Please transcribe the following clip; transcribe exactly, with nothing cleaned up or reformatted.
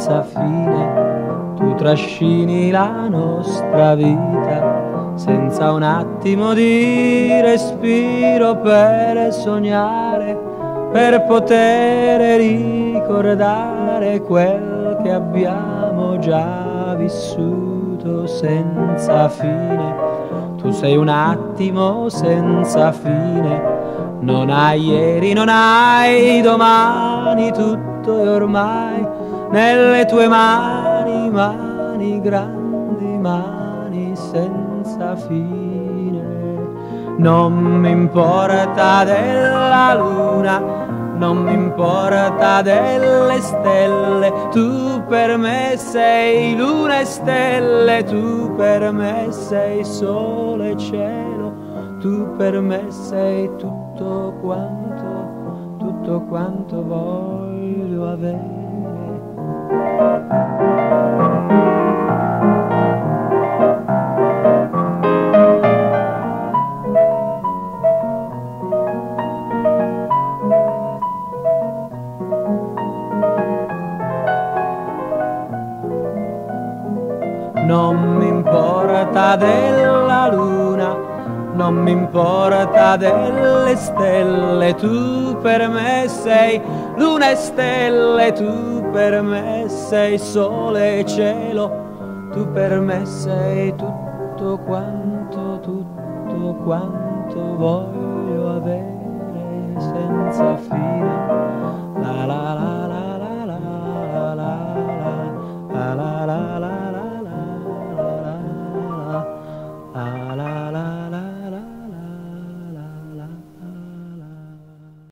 senza fine, tu trascini la nostra vita senza un attimo di respiro per sognare, per poter ricordare quel che abbiamo già vissuto senza fine. Tu sei un attimo senza fine, non hai ieri, non hai domani, tutto è ormai nelle tue mani, mani grandi, mani senza fine. Non mi importa della luna, non mi importa delle stelle, tu per me sei luna e stelle, tu per me sei sole e cielo, tu per me sei tutto quanto, tutto quanto voglio avere. Non mi importa della luna, non mi importa delle stelle, tu per me sei luna e stelle, tu per me sei sole e cielo, tu per me sei tutto quanto, tutto quanto voglio avere senza fine.